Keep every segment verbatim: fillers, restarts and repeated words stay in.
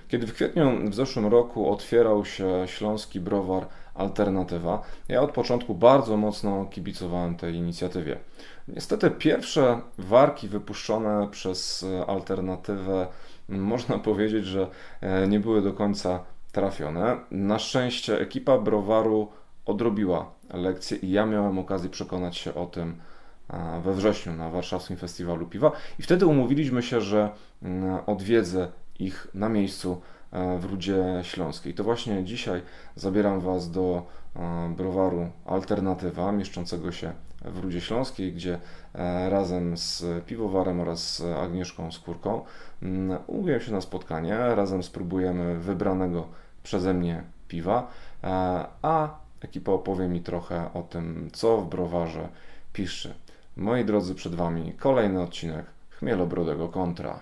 Kiedy w kwietniu w zeszłym roku otwierał się śląski browar Alternatywa, ja od początku bardzo mocno kibicowałem tej inicjatywie. Niestety pierwsze warki wypuszczone przez Alternatywę można powiedzieć, że nie były do końca trafione. Na szczęście ekipa browaru odrobiła lekcję i ja miałem okazję przekonać się o tym we wrześniu na Warszawskim Festiwalu Piwa i wtedy umówiliśmy się, że odwiedzę ich na miejscu w Rudzie Śląskiej. To właśnie dzisiaj zabieram Was do browaru Alternatywa, mieszczącego się w Rudzie Śląskiej, gdzie razem z piwowarem oraz z Agnieszką Skórką umówiłem się na spotkanie. Razem spróbujemy wybranego przeze mnie piwa, a ekipa opowie mi trochę o tym, co w browarze piszczy. Moi drodzy, przed Wami kolejny odcinek Chmielobrodego Kontra.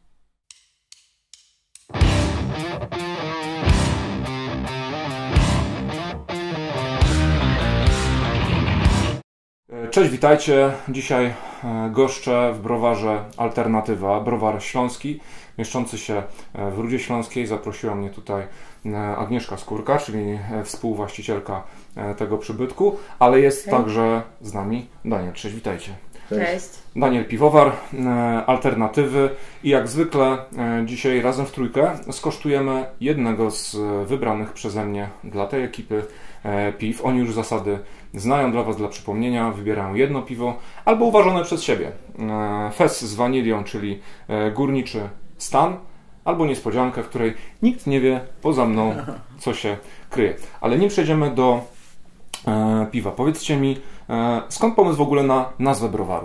Cześć, witajcie. Dzisiaj goszczę w browarze Alternatywa, browar śląski, mieszczący się w Rudzie Śląskiej. Zaprosiła mnie tutaj Agnieszka Skórka, czyli współwłaścicielka tego przybytku, ale jest Hej. także z nami Daniel. Cześć, witajcie. Cześć. Daniel Piwowar, Alternatywy i jak zwykle dzisiaj razem w trójkę skosztujemy jednego z wybranych przeze mnie dla tej ekipy piw. Oni już zasady znają. Dla Was, dla przypomnienia, wybierają jedno piwo albo uważane przez siebie. Fez z wanilią, czyli górniczy stan, albo niespodziankę, w której nikt nie wie poza mną, co się kryje. Ale nim przejdziemy do e, piwa, powiedzcie mi, e, skąd pomysł w ogóle na nazwę browaru?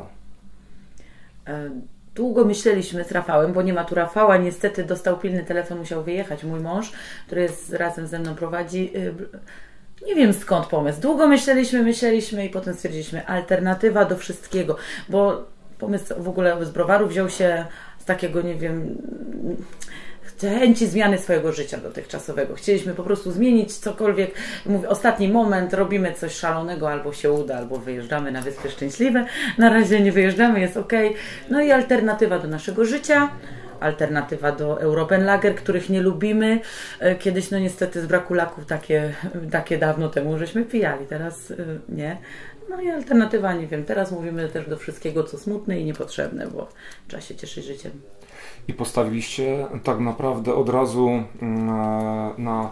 Długo myśleliśmy z Rafałem, bo nie ma tu Rafała. Niestety dostał pilny telefon, musiał wyjechać mój mąż, który jest, razem ze mną prowadzi. Nie wiem skąd pomysł. Długo myśleliśmy, myśleliśmy i potem stwierdziliśmy alternatywa do wszystkiego, bo pomysł w ogóle z browaru wziął się z takiego, nie wiem, chęci zmiany swojego życia dotychczasowego. Chcieliśmy po prostu zmienić cokolwiek. Mówię, ostatni moment, robimy coś szalonego, albo się uda, albo wyjeżdżamy na Wyspy Szczęśliwe. Na razie nie wyjeżdżamy, jest ok. No i alternatywa do naszego życia. Alternatywa do Europen Lager, których nie lubimy. Kiedyś, no niestety z braku laków takie, takie dawno temu żeśmy pijali, teraz nie. No i alternatywa, nie wiem, teraz mówimy też do wszystkiego, co smutne i niepotrzebne, bo trzeba się cieszyć życiem. I postawiliście tak naprawdę od razu na, na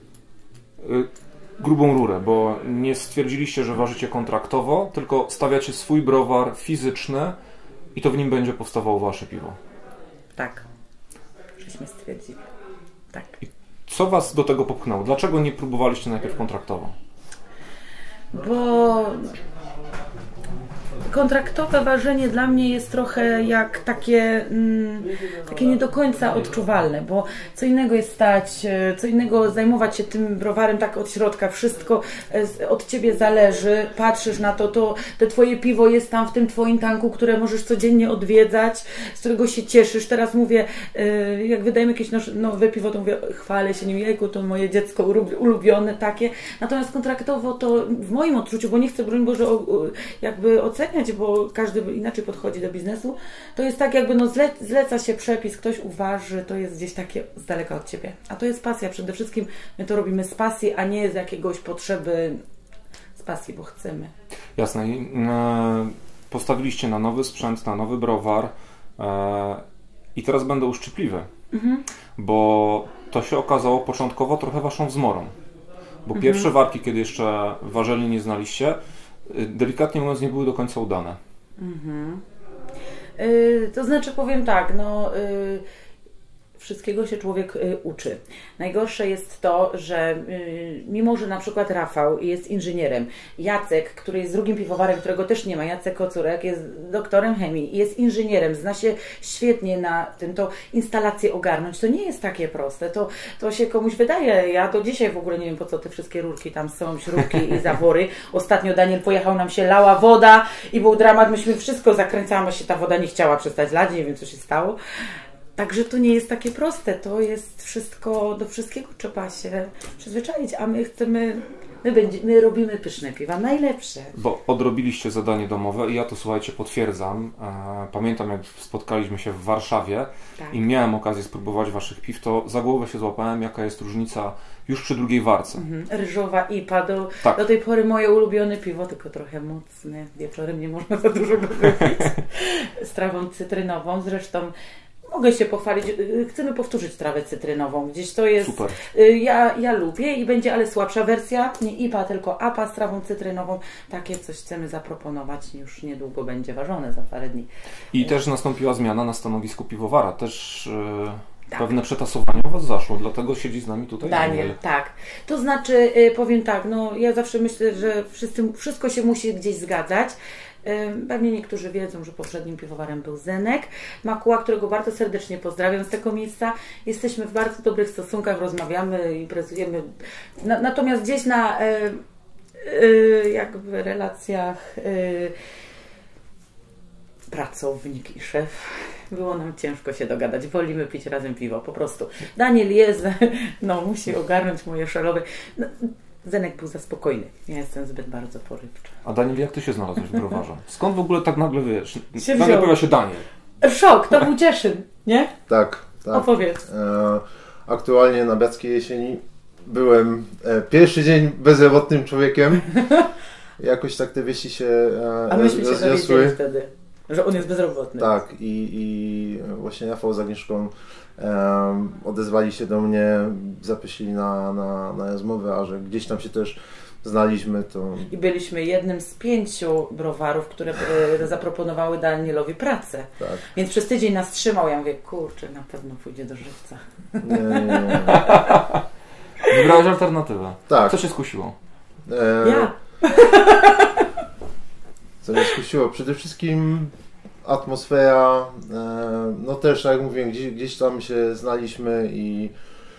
grubą rurę, bo nie stwierdziliście, że ważycie kontraktowo, tylko stawiacie swój browar fizyczny i to w nim będzie powstawało Wasze piwo. Tak, żeśmy stwierdzili. Tak. I co Was do tego popchnęło? Dlaczego nie próbowaliście najpierw kontraktowo? Bo kontraktowe ważenie dla mnie jest trochę jak takie, mm, takie nie do końca odczuwalne, bo co innego jest stać, co innego zajmować się tym browarem tak od środka, wszystko od Ciebie zależy, patrzysz na to, to te Twoje piwo jest tam w tym Twoim tanku, które możesz codziennie odwiedzać, z którego się cieszysz. Teraz mówię, jak wydajemy jakieś nowe piwo, to mówię, chwalę się nim, jejku, to moje dziecko ulubione takie, natomiast kontraktowo to w moim odczuciu, bo nie chcę, broń Boże, jakby oceniać, bo każdy inaczej podchodzi do biznesu, to jest tak jakby no zle, zleca się przepis, ktoś uważy, to jest gdzieś takie z daleka od Ciebie. A to jest pasja. Przede wszystkim my to robimy z pasji, a nie z jakiegoś potrzeby z pasji, bo chcemy. Jasne. E, postawiliście na nowy sprzęt, na nowy browar e, i teraz będę uszczypliwy, mhm. bo to się okazało początkowo trochę Waszą zmorą. Bo mhm. pierwsze warki, kiedy jeszcze ważeli nie znaliście, delikatnie mówiąc, nie były do końca udane. Mhm. Yy, to znaczy, powiem tak, no yy, wszystkiego się człowiek y, uczy. Najgorsze jest to, że y, mimo, że na przykład Rafał jest inżynierem, Jacek, który jest drugim piwowarem, którego też nie ma, Jacek Kocurek, jest doktorem chemii, jest inżynierem, zna się świetnie na tym, to instalację ogarnąć, to nie jest takie proste, to, to się komuś wydaje, ja do dzisiaj w ogóle nie wiem, po co te wszystkie rurki tam są, śrubki i zawory. Ostatnio Daniel pojechał, nam się lała woda i był dramat, myśmy wszystko zakręcamy, się ta woda nie chciała przestać lać, nie wiem, co się stało. Także to nie jest takie proste, to jest wszystko, do wszystkiego trzeba się przyzwyczaić, a my chcemy My, będzie, my robimy pyszne piwa, najlepsze. Bo odrobiliście zadanie domowe i ja to, słuchajcie, potwierdzam. E, pamiętam, jak spotkaliśmy się w Warszawie tak. i miałem okazję spróbować waszych piw, to za głowę się złapałem, jaka jest różnica już przy drugiej warce. Mhm. Ryżowa I P A, do, tak. do tej pory moje ulubione piwo, tylko trochę mocne. Wieczorem nie można za dużo go wypić. Z trawą cytrynową, zresztą mogę się pochwalić, chcemy powtórzyć trawę cytrynową. Gdzieś to jest. Super. Ja, ja lubię i będzie, ale słabsza wersja. Nie I P A, tylko A P A z trawą cytrynową. Takie coś chcemy zaproponować. Już niedługo będzie ważone, za parę dni. I też nastąpiła zmiana na stanowisku piwowara. Też yy, tak. pewne przetasowanie u was zaszło, dlatego siedzi z nami tutaj Daniel. Daniel. Tak. To znaczy, yy, powiem tak, no ja zawsze myślę, że wszyscy, wszystko się musi gdzieś zgadzać. Pewnie niektórzy wiedzą, że poprzednim piwowarem był Zenek Makuła, którego bardzo serdecznie pozdrawiam z tego miejsca. Jesteśmy w bardzo dobrych stosunkach, rozmawiamy, imprezujemy. Na, natomiast gdzieś na e, e, jakby relacjach e, pracownik i szef było nam ciężko się dogadać. Wolimy pić razem piwo, po prostu. Daniel jest, no musi ogarnąć moje szalowe. No, Zenek był za spokojny. Ja jestem zbyt bardzo porywcza. A Daniel, jak ty się znalazłeś w browarze? Skąd w ogóle tak nagle, wiesz, się nagle pojawia się Daniel? Szok, to był Cieszyn, nie? Tak, tak. Opowiedz. E, aktualnie na Biackiej Jesieni byłem e, pierwszy dzień bezrobotnym człowiekiem. Jakoś tak te wieści się e, A myśmy się rozniosły. dowiedzieli wtedy, że on jest bezrobotny. Tak, i, i właśnie Rafał z Agnieszką Um, odezwali się do mnie, zaprosili na, na, na rozmowę, a że gdzieś tam się też znaliśmy, to... I byliśmy jednym z pięciu browarów, które e, zaproponowały Danielowi pracę. Tak. Więc przez tydzień nas trzymał. Ja mówię, kurczę, na pewno pójdzie do żywca. Nie, nie, nie. Wybrałeś alternatywę. Tak. Co się skusiło? E... Ja. Co mnie skusiło? Przede wszystkim atmosfera, no też, jak mówię, gdzieś, gdzieś tam się znaliśmy i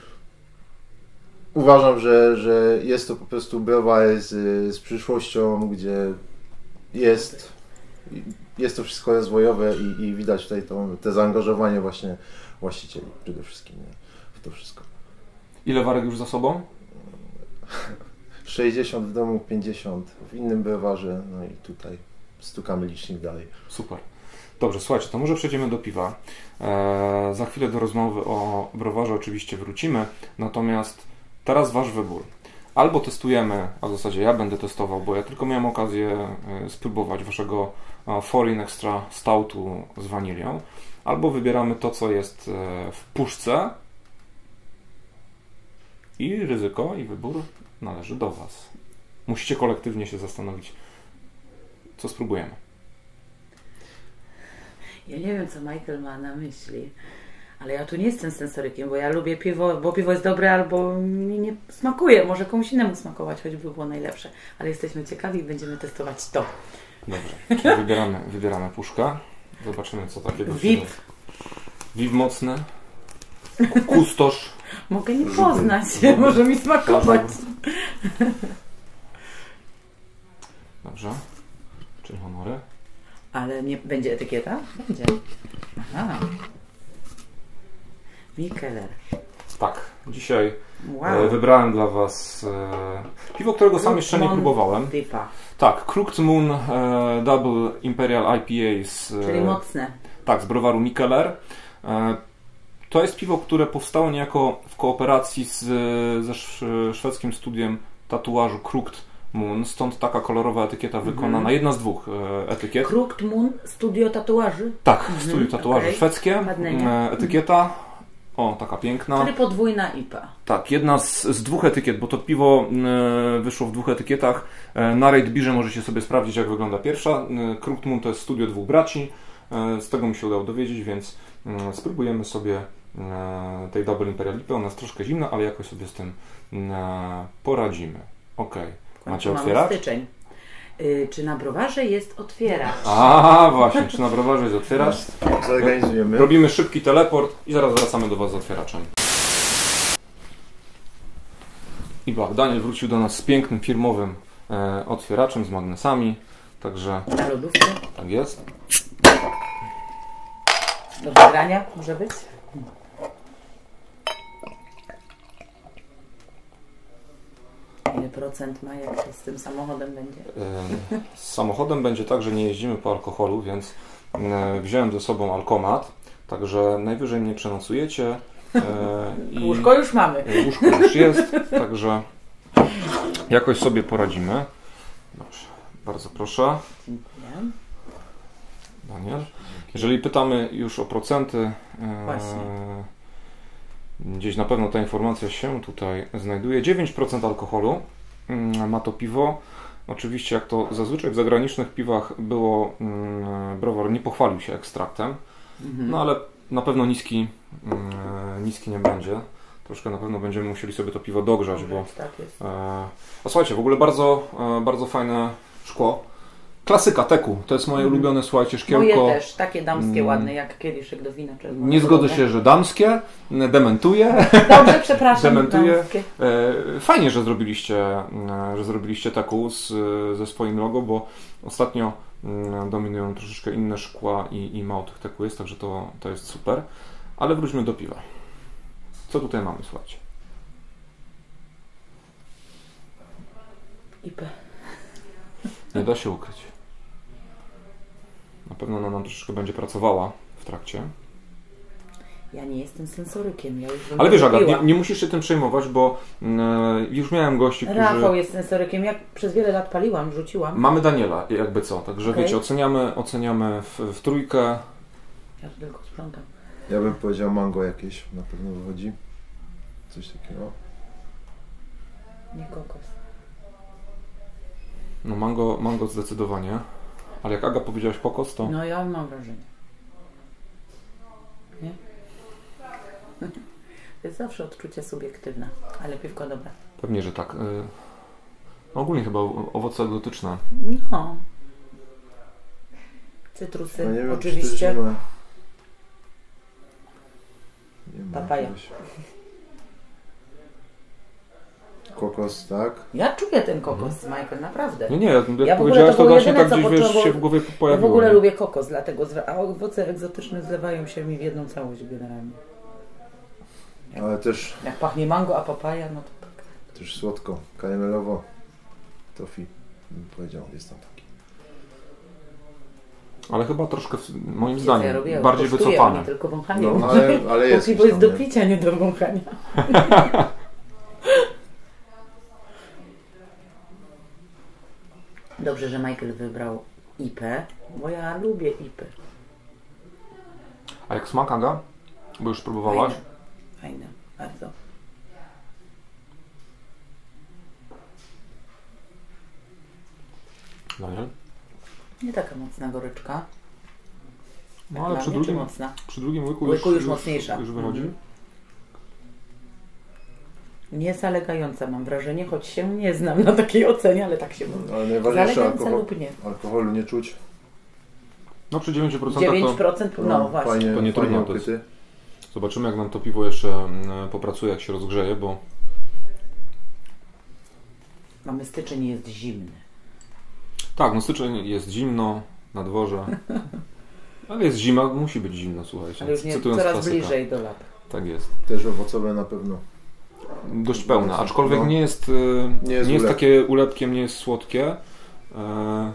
uważam, że, że jest to po prostu browar z, z przyszłością, gdzie jest, jest to wszystko rozwojowe i, i widać tutaj to, te zaangażowanie właśnie właścicieli przede wszystkim, nie? W to wszystko. Ile warek już za sobą? sześćdziesiąt w domu, pięćdziesiąt w innym browarze, no i tutaj stukamy licznik dalej. Super. Dobrze, słuchajcie, to może przejdziemy do piwa. Eee, za chwilę do rozmowy o browarze oczywiście wrócimy, natomiast teraz wasz wybór. Albo testujemy, a w zasadzie ja będę testował, bo ja tylko miałem okazję e, spróbować waszego e, Foreign Extra Stoutu z wanilią, albo wybieramy to, co jest e, w puszce i ryzyko i wybór należy do was. Musicie kolektywnie się zastanowić, co spróbujemy. Ja nie wiem, co Michael ma na myśli, ale ja tu nie jestem sensorykiem, bo ja lubię piwo, bo piwo jest dobre albo mi nie smakuje. Może komuś innemu smakować, choćby było najlepsze. Ale jesteśmy ciekawi i będziemy testować to. Dobrze, czyli wybieramy, wybieramy puszkę. Zobaczymy, co takiego V I P. V I P mocny. Kustosz. Mogę nie poznać, może mi smakować. Dobrze. Czyli honory. Ale nie będzie etykieta? Będzie. Aha. Mikkeller. Tak, dzisiaj Wow. e, wybrałem dla was e, piwo, którego sam jeszcze nie próbowałem. Typa. Tak, Crooked Moon e, Double Imperial I P A z, e, Czyli mocne. Tak, z browaru Mikkeller. E, to jest piwo, które powstało niejako w kooperacji z, ze sz, szwedzkim studiem tatuażu Crooked Moon, stąd taka kolorowa etykieta wykonana, mm-hmm. jedna z dwóch e, etykiet. Crooked Moon, studio tatuaży? Tak, mm-hmm. studio tatuaży okay. szwedzkie, e, etykieta, o taka piękna. Czyli podwójna I P A. Tak, jedna z, z dwóch etykiet, bo to piwo e, wyszło w dwóch etykietach. E, na Rate Beerze możecie sobie sprawdzić, jak wygląda pierwsza. E, Crooked Moon to jest studio dwóch braci, e, z tego mi się udało dowiedzieć, więc e, spróbujemy sobie e, tej Double Imperial I P A. Ona jest troszkę zimna, ale jakoś sobie z tym e, poradzimy. Okej. Okay. Macie otwierać? Styczeń. Yy, czy na browarze jest otwieracz? A właśnie, czy na browarze jest otwieracz? Zorganizujemy. Robimy szybki teleport i zaraz wracamy do was z otwieraczem. I tak, Daniel wrócił do nas z pięknym firmowym e, otwieraczem, z magnesami, także... Na lodówce? Tak jest. Do wygrania może być? Ile procent ma, jak to z tym samochodem będzie? E, z samochodem będzie tak, że nie jeździmy po alkoholu, więc e, wziąłem ze sobą alkomat, także najwyżej mnie przenocujecie. E, i Łóżko już mamy. Łóżko już jest, także jakoś sobie poradzimy. Dobrze, bardzo proszę. Dziękuję. Daniel. Jeżeli pytamy już o procenty, Właśnie. e, gdzieś na pewno ta informacja się tutaj znajduje. dziewięć procent alkoholu mm, ma to piwo. Oczywiście, jak to zazwyczaj w zagranicznych piwach było, mm, browar nie pochwalił się ekstraktem, Mhm. no ale na pewno niski, mm, niski nie będzie. Troszkę na pewno będziemy musieli sobie to piwo dogrzać, bo... Tak jest. E, a słuchajcie, w ogóle bardzo, e, bardzo fajne szkło. Klasyka Teku, to jest moje Mhm. ulubione, słuchajcie, szkiełko. Moje też, takie damskie, Mm. ładne, jak kieliszek do wina czerwonego. Nie zgodzę się, że damskie, dementuję. Dobrze, przepraszam, Dementuję. damskie. E, Fajnie, że zrobiliście, e, że zrobiliście Teku z, ze swoim logo, bo ostatnio mm, dominują troszeczkę inne szkła i, i mało tych Teku jest, także to, to jest super. Ale wróćmy do piwa. Co tutaj mamy, słuchajcie? I P. Nie da się ukryć. Na pewno ona nam troszeczkę będzie pracowała w trakcie. Ja nie jestem sensorykiem, ja już bym Ale wiesz, Aga, kupiła. nie, nie musisz się tym przejmować, bo mm, już miałem gości, którzy... Rafał jest sensorykiem, jak przez wiele lat paliłam, rzuciłam. Mamy Daniela, jakby co. Także Okej. wiecie, oceniamy, oceniamy w, w trójkę. Ja tu tylko sprzątam. Ja bym powiedział mango jakieś, na pewno wychodzi. Coś takiego. Nie kokos. No mango, mango zdecydowanie. Ale jak Aga powiedziałaś kokos, to... No ja mam wrażenie. Nie? To jest zawsze odczucie subiektywne, ale piwko dobre. Pewnie, że tak. Y, No ogólnie chyba o- owoce egzotyczne. No. Cytrusy, No nie wiem, czy oczywiście. też nie ma... Nie ma Papaja. jakiegoś- Kokos, tak? Ja czuję ten kokos z Michael, naprawdę. Nie, nie, jak Ja w ogóle powiedziałaś, to to było właśnie jedyne, tak co gdzieś wiesz, poczuło- się w głowie Ja w pojawiło. ogóle nie? lubię kokos, dlatego zwa- a owoce egzotyczne zlewają się mi w jedną całość generalnie. Ale też, Jak pachnie mango, a papaja, no to tak. też słodko, karamelowo. Tofi, bym powiedział, jest tam taki. Ale chyba troszkę, w- moim Ja zdaniem, robię, bardziej kosztuję, wycofane. nie tylko wąchanie. No, ale, ale jest. Bo piwo coś jest tam, do nie? picia, nie do wąchania. Dobrze, że Michael wybrał I P, bo ja lubię I P. A jak smak, Aga? Bo już próbowałaś? Fajne, fajne, bardzo. Daniel? Nie taka mocna goryczka. No ale Dla przy mnie, czy drugim, mocna? przy drugim łyku, Łyku już mocniejsza. Już wychodzi? Mhm. Nie zalegająca mam wrażenie, choć się nie znam na takiej ocenie, ale tak się mówi. Ale najważniejsze, Zalegająca alkohol, lub nie. alkoholu nie czuć. No przy dziewięć procent dziewięć to procent, no, właśnie. Fajnie, To nie fajnie trudno, to jest- ukryty. zobaczymy, jak nam to piwo jeszcze mm, popracuje, jak się rozgrzeje, bo Mamy styczeń, jest zimny. tak, no styczeń jest zimno na dworze, ale jest zima, musi być zimno, słuchajcie. Ale już nie, Cytując coraz klasyka. bliżej do lat. Tak jest. Też owocowe na pewno. Dość pełne, No, aczkolwiek no. nie jest, y, Nie nie jest jest ulep. takie ulepkiem, nie jest słodkie. E,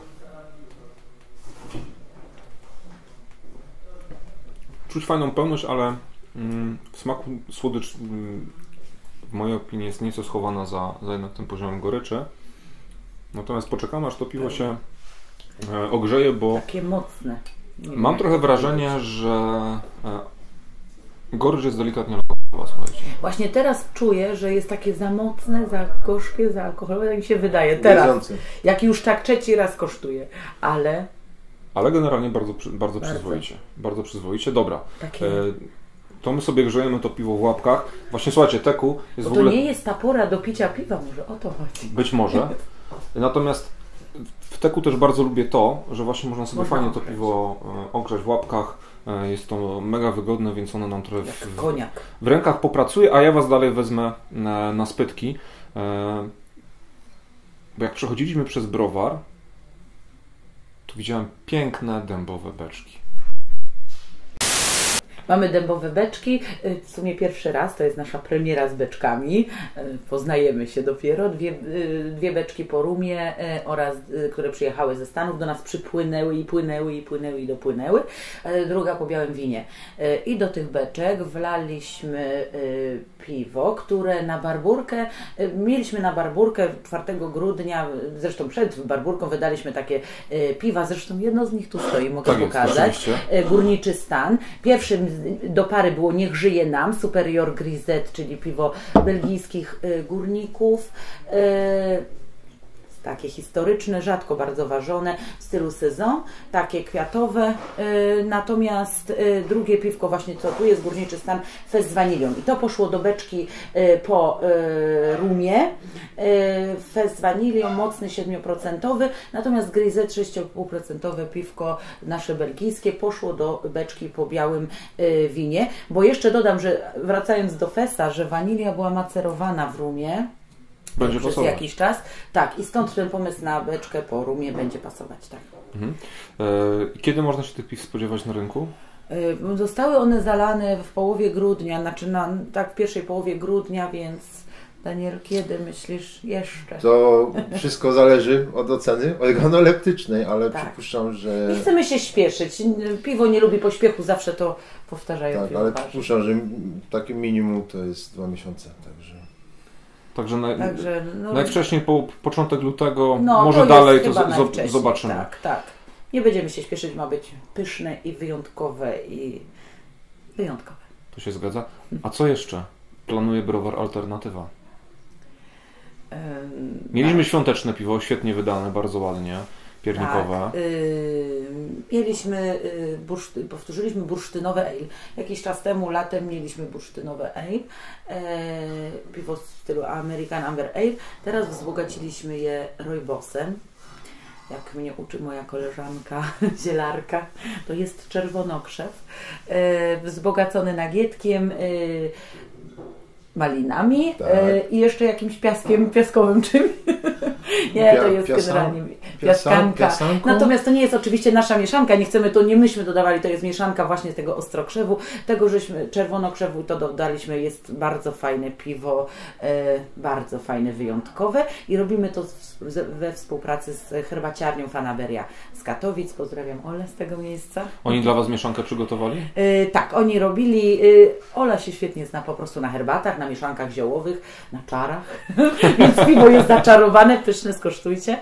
Czuć fajną pełność, ale mm, w smaku słodycz mm, w mojej opinii jest nieco schowana za, za jednak tym poziomem goryczy. Natomiast poczekamy, aż to piwo się e, ogrzeje, bo Takie mocne. Nie wiem, mam jak trochę to wrażenie, powiedzieć. że e, gorycz jest delikatnie alkoholowa, słuchajcie. Właśnie teraz czuję, że jest takie za mocne, za gorzkie, za alkoholowe, tak mi się wydaje. Teraz, Wiedzący. jak już tak trzeci raz kosztuję. Ale Ale generalnie bardzo, przy- bardzo, Bardzo. przyzwoicie. Bardzo przyzwoicie. Dobra. takie... E, to my sobie grzejemy to piwo w łapkach. Właśnie słuchajcie, Teku jest Bo w to ogóle... nie jest ta pora do picia piwa, może o to chodzi. Być może. Natomiast w Teku też bardzo lubię to, że właśnie można sobie Można fajnie to ogrzać. piwo e, ogrzać w łapkach. E, jest to mega wygodne, więc ono nam trochę Jak w, koniak. w rękach popracuje, a ja Was dalej wezmę na, na spytki. E, bo jak przechodziliśmy przez browar, to widziałem piękne dębowe beczki. Mamy dębowe beczki, w sumie pierwszy raz, to jest nasza premiera z beczkami, poznajemy się dopiero, dwie, dwie beczki po rumie oraz, które przyjechały ze Stanów, do nas przypłynęły i płynęły i płynęły i dopłynęły, druga po białym winie. I do tych beczek wlaliśmy piwo, które na barburkę, mieliśmy na barburkę czwartego grudnia, zresztą przed barburką wydaliśmy takie piwa, zresztą jedno z nich tu stoi, mogę tak pokazać. Jest, Górniczy Stan. Pierwszym do pary było Niech żyje nam, Superior Grisette, czyli piwo belgijskich górników. Takie historyczne, rzadko bardzo ważone, w stylu saison, takie kwiatowe. Yy, natomiast yy, drugie piwko, właśnie co tu jest, Górniczy Stan, Fest z wanilią. I to poszło do beczki yy, po yy, rumie. Yy, Fest z wanilią, mocny, siedmioprocentowy. Natomiast Grisette, sześć i pół procent piwko nasze belgijskie, poszło do beczki po białym yy, winie. Bo jeszcze dodam, że wracając do Festa, że wanilia była macerowana w rumie. Będzie przez pasować. jakiś czas. Tak, i stąd ten pomysł na beczkę po rumie będzie pasować, tak. Mhm. E, kiedy można się tych piw spodziewać na rynku? E, zostały one zalane w połowie grudnia, znaczy na, tak w pierwszej połowie grudnia, więc Daniel, kiedy myślisz jeszcze? To wszystko zależy od oceny organoleptycznej, ale tak. Przypuszczam, że... Nie chcemy się śpieszyć. Piwo nie lubi pośpiechu, zawsze to powtarzają. Tak, ale przypuszczam, że takie minimum to jest dwa miesiące, także... Także, na, Także no, najwcześniej po początek lutego, no, może to dalej to z, zobaczymy. Tak, tak. Nie będziemy się śpieszyć, ma być pyszne i wyjątkowe i wyjątkowe. To się zgadza. A co jeszcze planuje browar Alternatywa? Um, Mieliśmy tak. świąteczne piwo, świetnie wydane, bardzo ładnie, piernikowe. Tak, yy, mieliśmy, yy, burszty, powtórzyliśmy bursztynowe ale. Jakiś czas temu, latem, mieliśmy bursztynowe ale, yy, piwo w stylu American Amber Ale. Teraz wzbogaciliśmy je rooibosem. Jak mnie uczy moja koleżanka zielarka, to jest czerwonokrzew, yy, wzbogacony nagietkiem, yy, malinami, tak. yy, i jeszcze jakimś piaskiem, piaskowym czymś. Nie, to jest Piasa, generalnie piaskanka. Piasanką? Natomiast to nie jest oczywiście nasza mieszanka, nie chcemy to, nie myśmy dodawali, to jest mieszanka właśnie tego ostrokrzewu, tego żeśmy czerwonokrzewu to dodaliśmy, jest bardzo fajne piwo, e, bardzo fajne, wyjątkowe i robimy to w, we współpracy z herbaciarnią Fanaberia z Katowic. Pozdrawiam Olę z tego miejsca. Oni dla Was mieszankę przygotowali? E, tak, oni robili, e, Ola się świetnie zna po prostu na herbatach, na mieszankach ziołowych, na czarach, więc piwo jest zaczarowane, pyszne, skosztujcie.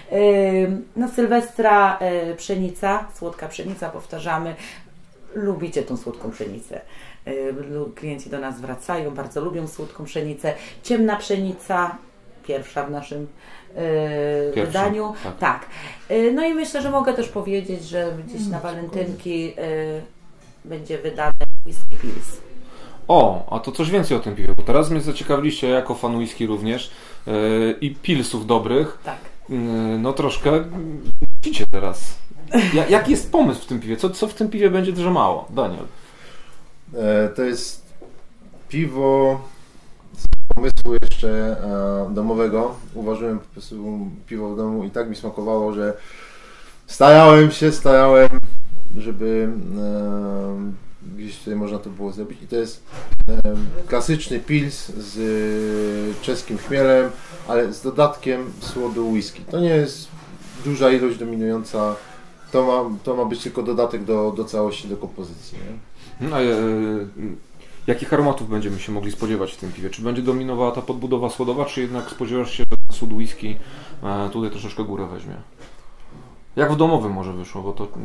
Na Sylwestra pszenica, słodka pszenica, powtarzamy. Lubicie tą słodką pszenicę. Klienci do nas wracają, bardzo lubią słodką pszenicę. Ciemna pszenica, pierwsza w naszym Pierwszy, wydaniu. Tak. tak. No i myślę, że mogę też powiedzieć, że gdzieś na walentynki będzie wydane whisky pils. O, a to coś więcej o tym piwie, bo teraz mnie zaciekawiliście jako fan whisky również yy, i pilsów dobrych. Tak. Yy, no troszkę widzicie teraz. Ja, jaki jest pomysł w tym piwie? Co, co w tym piwie będzie drzemało? Daniel. E, to jest piwo z pomysłu jeszcze e, domowego. Uważyłem po prostu piwo w domu i tak mi smakowało, że starałem się, starałem, żeby e, gdzieś tutaj można to było zrobić i to jest e, klasyczny pils z e, czeskim chmielem, ale z dodatkiem słodu whisky. To nie jest duża ilość dominująca, to ma, to ma być tylko dodatek do, do całości, do kompozycji. Nie? No, e, e, jakich aromatów będziemy się mogli spodziewać w tym piwie? Czy będzie dominowała ta podbudowa słodowa, czy jednak spodziewasz się, że słód whisky e, tutaj troszeczkę górę weźmie? Jak w domowym może wyszło, bo to...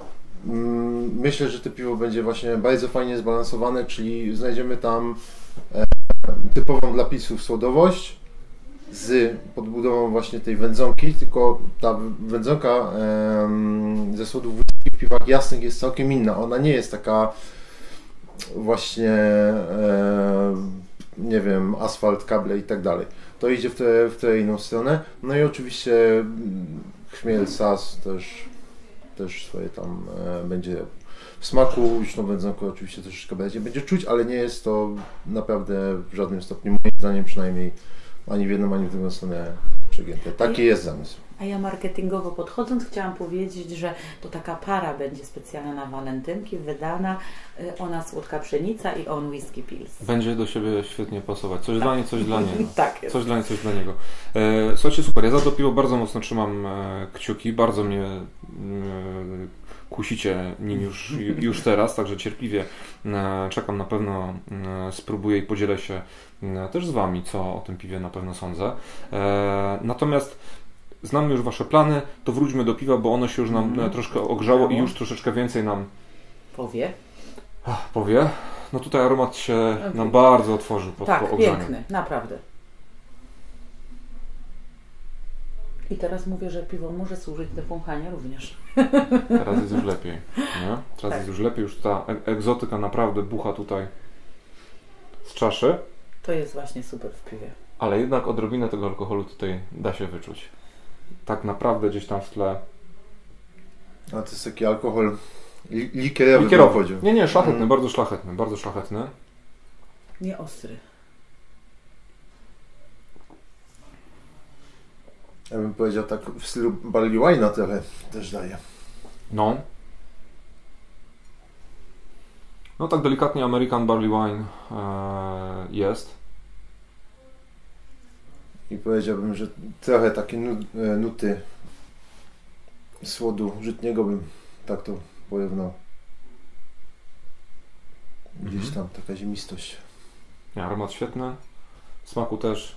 Myślę, że to piwo będzie właśnie bardzo fajnie zbalansowane, czyli znajdziemy tam e, typową dla pilsów słodowość z podbudową właśnie tej wędzonki, tylko ta wędzonka e, ze słodów whisky w piwach jasnych jest całkiem inna. Ona nie jest taka właśnie, e, nie wiem, asfalt, kable i tak dalej. To idzie w tę w tę inną stronę. No i oczywiście chmiel, sas też też swoje tam e, będzie w smaku, już tą wędzonkę oczywiście troszeczkę będzie, będzie czuć, ale nie jest to naprawdę w żadnym stopniu, moim zdaniem przynajmniej, ani w jedną, ani w drugą stronę przegięte. Taki jest zamysł. A ja marketingowo podchodząc chciałam powiedzieć, że to taka para będzie specjalna na walentynki, wydana, ona słodka pszenica i on whisky pills. Będzie do siebie świetnie pasować. Coś tak. dla niej, coś dla niej. Tak jest. Coś dla niej, coś dla niego. E, słuchajcie, super. Ja za to piwo bardzo mocno trzymam e, kciuki. Bardzo mnie e, kusicie nim już, już teraz, także cierpliwie e, czekam. Na pewno e, spróbuję i podzielę się e, też z Wami, co o tym piwie na pewno sądzę. E, natomiast znamy już Wasze plany, to wróćmy do piwa, bo ono się już nam mm. troszkę ogrzało i już troszeczkę więcej nam powie. Ach, powie. No tutaj aromat się okay. nam bardzo otworzył pod tak, po ogrzaniu. Piękny, naprawdę. I teraz mówię, że piwo może służyć do wąchania również. Teraz jest już lepiej. Nie? Teraz tak. jest już lepiej, już ta egzotyka naprawdę bucha tutaj z czaszy. To jest właśnie super w piwie. Ale jednak odrobinę tego alkoholu tutaj da się wyczuć. Tak naprawdę gdzieś tam w tle. A to jest taki alkohol li likierowy. Likierowy. Nie, nie, szlachetny, mm. bardzo szlachetny, bardzo szlachetny. Nie ostry. Ja bym powiedział tak w stylu barley wine'a trochę też daje. No. No tak delikatnie American Barley Wine e, jest. I powiedziałbym, że trochę takie nuty słodu żytniego bym tak to porównał. Gdzieś tam taka ziemistość. Ja, aromat świetny. Smaku też.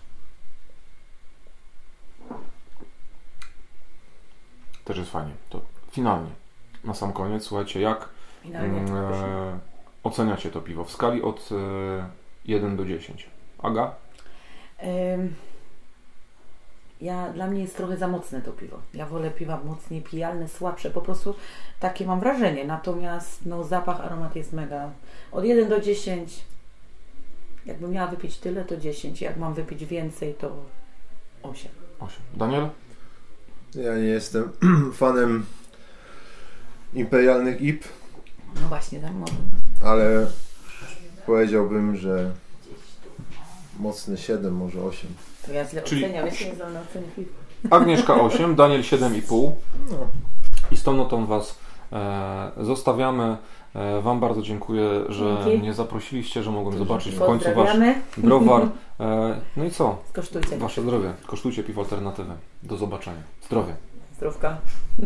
Też jest fajnie. To finalnie. Na sam koniec, słuchajcie, jak e, oceniacie to piwo w skali od e, jeden do dziesięciu? Aga? Um. Ja, dla mnie jest trochę za mocne to piwo. Ja wolę piwa mocniej pijalne, słabsze. Po prostu takie mam wrażenie. Natomiast no, zapach, aromat jest mega. Od jeden do dziesięciu. Jakbym miała wypić tyle, to dziesięć. Jak mam wypić więcej, to osiem. osiem. Daniel? Ja nie jestem fanem imperialnych I P. No właśnie, tak może. Ale powiedziałbym, że mocne siedem, może osiem. To ja źle Czyli... oceniam, jeszcze nie znam na ocenie piwa. Agnieszka osiem, Daniel siedem i pół. No. I z tą notą Was e, zostawiamy. E, Wam bardzo dziękuję, że Dzięki. mnie zaprosiliście, że mogłem zobaczyć w końcu Wasz browar. E, no i co? Skosztujcie. Wasze zdrowie. Kosztujcie piwo alternatywy. Do zobaczenia. Zdrowie. Zdrówka.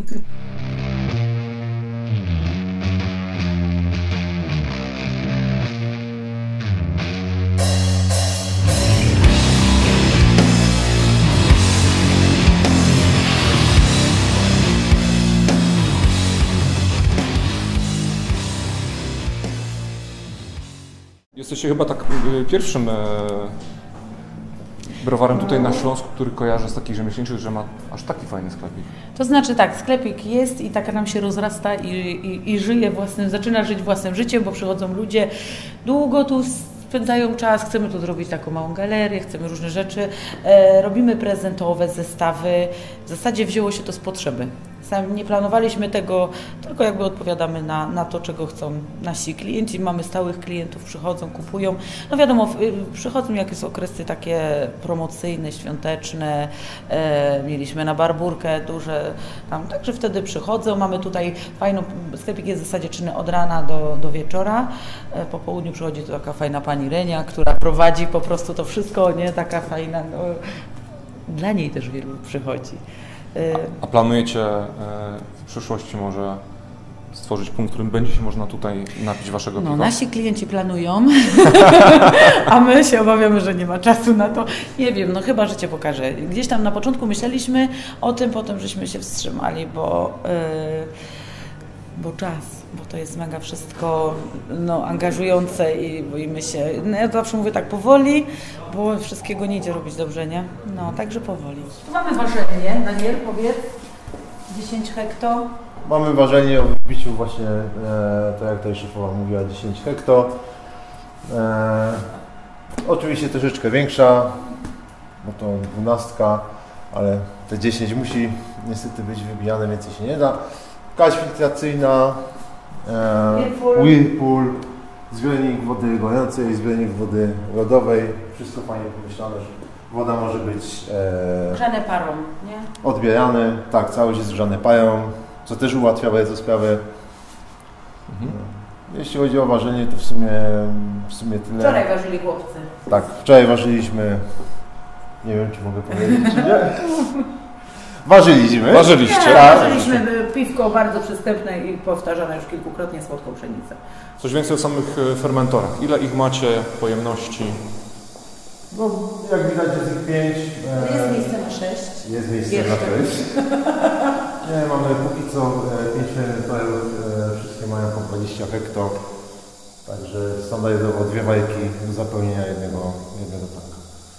Jesteście chyba tak pierwszym e, browarem tutaj na Śląsku, który kojarzę z takich rzemieślniczych, że ma aż taki fajny sklepik. To znaczy tak, sklepik jest i tak nam się rozrasta i, i, i żyje własnym, zaczyna żyć własnym życiem, bo przychodzą ludzie, długo tu spędzają czas, chcemy tu zrobić taką małą galerię, chcemy różne rzeczy, e, robimy prezentowe, zestawy, w zasadzie wzięło się to z potrzeby. Sami nie planowaliśmy tego, tylko jakby odpowiadamy na, na to, czego chcą nasi klienci. Mamy stałych klientów, przychodzą, kupują. No wiadomo, przychodzą jakieś okresy takie promocyjne, świąteczne. E, mieliśmy na Barburkę duże tam, także wtedy przychodzą. Mamy tutaj fajną, sklepik jest w zasadzie czynny od rana do, do wieczora. E, po południu przychodzi tu taka fajna pani Renia, która prowadzi po prostu to wszystko, nie? Taka fajna, no, dla niej też wielu przychodzi. A planujecie w przyszłości może stworzyć punkt, w którym będzie się można tutaj napić Waszego piwa? No, nasi klienci planują, a my się obawiamy, że nie ma czasu na to. Nie wiem, no chyba życie pokaże. Gdzieś tam na początku myśleliśmy o tym, potem żeśmy się wstrzymali, bo, yy, bo czas, bo to jest mega wszystko no, angażujące i boimy się. No, ja zawsze mówię tak powoli, bo wszystkiego nie idzie robić dobrze, nie? No, także powoli. Tu mamy ważenie, Daniel, powiedz, dziesięć hekto. Mamy ważenie o wybiciu właśnie, e, to jak tutaj szefowa mówiła, dziesięć hekto. E, oczywiście troszeczkę większa, bo to dwunastka, ale te dziesięć musi niestety być wybijane, więcej się nie da. Kaś filtracyjna, e, Whirlpool, zbiornik wody gojącej, zbiornik wody lodowej. Wszystko fajnie pomyślane, Woda może być e, Grzane parą, nie? odbierane, tak, całość jest grzane parą, co też ułatwia bardzo sprawę. Mhm. Jeśli chodzi o ważenie, to w sumie, w sumie tyle. Wczoraj ważyli chłopcy. Tak, wczoraj ważyliśmy, nie wiem czy mogę powiedzieć, czy nie? Ważyliśmy. Ważyliście? Nie, Tak. ważyliśmy piwko bardzo przystępne i powtarzane już kilkukrotnie słodką pszenicę. Coś więcej o samych fermentorach. Ile ich macie, pojemności? No, jak widać jest ich pięć. E, Jest miejsce na sześć. Jest miejsce Jeszcze. na sześć. Nie, mamy póki co e, pięć fermentorów, e, wszystkie mają po dwadzieścia hekto. Także standardowo dwie wajki do zapełnienia jednego, jednego tanka.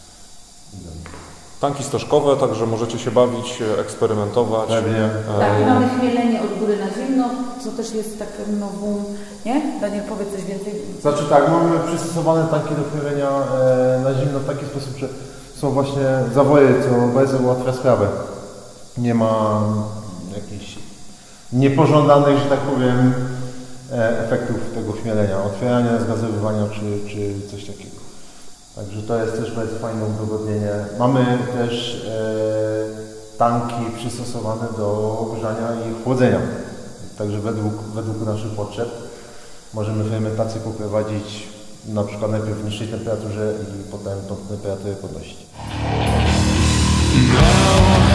Tanki stożkowe, także możecie się bawić, eksperymentować. Pewnie. Tak, i mamy chmielenie od góry na zimno, co też jest takie nową, nie? Daniel, powiedz coś więcej. Znaczy tak, mamy przystosowane tanki do chmielenia e, na zimno w taki sposób, że są właśnie zawoje, co bardzo ułatwia sprawę. Nie ma jakichś niepożądanych, że tak powiem, e, efektów tego chmielenia, otwierania, zgazowywania czy, czy coś takiego. Także to jest też bardzo fajne udogodnienie. Mamy też e, tanki przystosowane do grzania i chłodzenia. Także według, według naszych potrzeb możemy fermentację poprowadzić na przykład najpierw w niższej temperaturze i potem tą temperaturę podnosić. No.